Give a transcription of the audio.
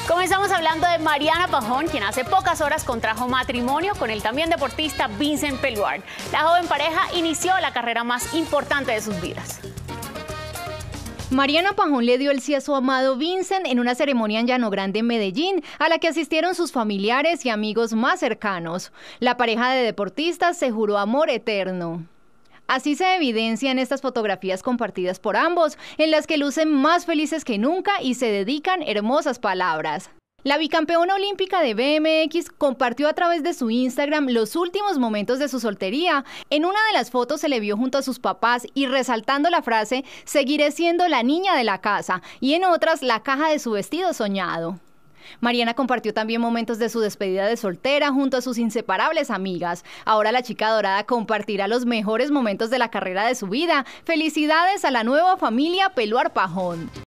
Comenzamos hablando de Mariana Pajón, quien hace pocas horas contrajo matrimonio con el también deportista Vincent Peluard. La joven pareja inició la carrera más importante de sus vidas. Mariana Pajón le dio el sí a su amado Vincent en una ceremonia en Llano Grande, en Medellín, a la que asistieron sus familiares y amigos más cercanos. La pareja de deportistas se juró amor eterno. Así se evidencia en estas fotografías compartidas por ambos, en las que lucen más felices que nunca y se dedican hermosas palabras. La bicampeona olímpica de BMX compartió a través de su Instagram los últimos momentos de su soltería. En una de las fotos se le vio junto a sus papás y resaltando la frase «Seguiré siendo la niña de la casa» y en otras la caja de su vestido soñado. Mariana compartió también momentos de su despedida de soltera junto a sus inseparables amigas. Ahora la chica dorada compartirá los mejores momentos de la carrera de su vida. Felicidades a la nueva familia Peluard Pajón.